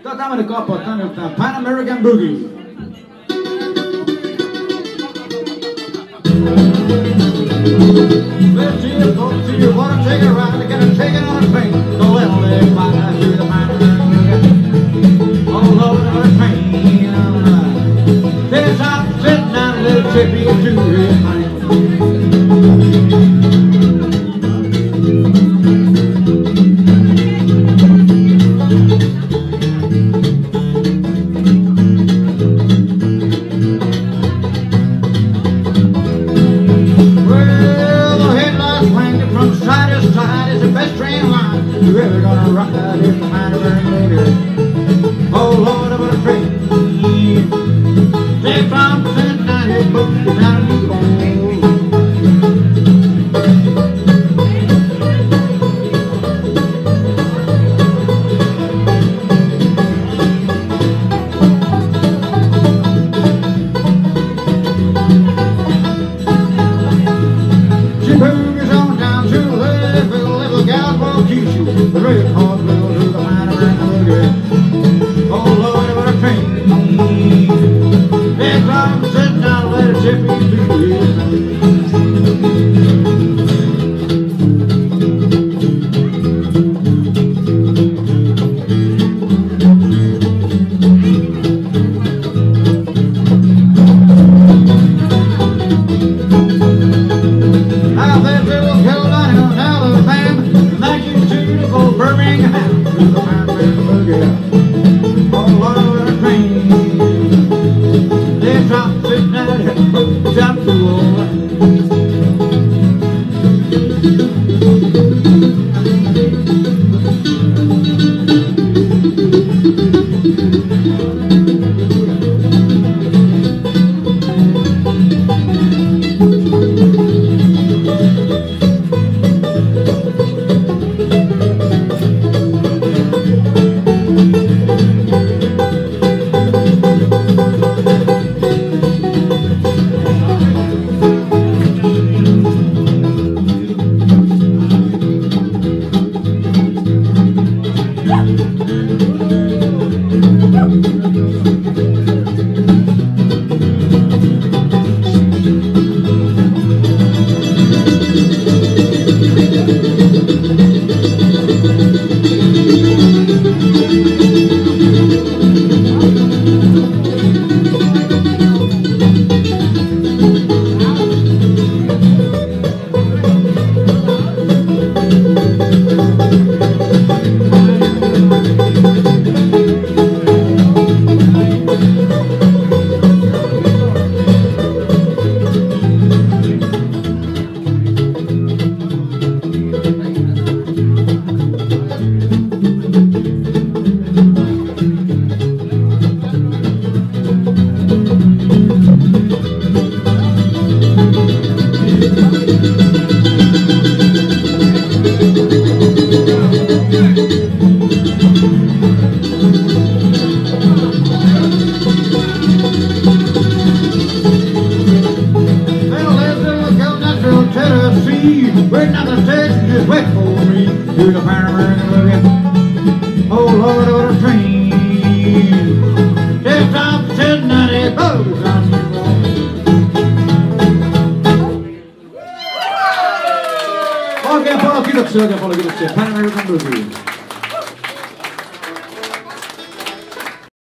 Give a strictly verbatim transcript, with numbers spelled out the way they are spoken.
Tää on tämmönen kappale, tää on Pan American Boogie. Let's see you, folks, see you wanna take a ride, they're gonna take it on a train. Don't let them live by that through the Pan American Boogie. All over the train, alright. There's out sitting down a little chippy to his mind. We're gonna rock out here the Pan American Boogie. Oh Lord, what a train. Take from sitting down here, boogie down you go. She boogies on down to the little, little gal will teach you. The red hot will do the Pan American Boogie. Oh Lord, what a train. Big rock sitting down, let a chippy to his I bet little Carolina and Alabama, thank you to the old Birmingham, to the Pan American Boogie. Oh Lord, what a train. They drop sitting out here, boogies out to all right. We're not the station, just wait for me. Do the Pan American Boogie. Oh Lord, what a train. This time sitting at a boat on the road. Oikein paljon kiitoksia, oikein paljon kiitoksia. Pan American Boogie.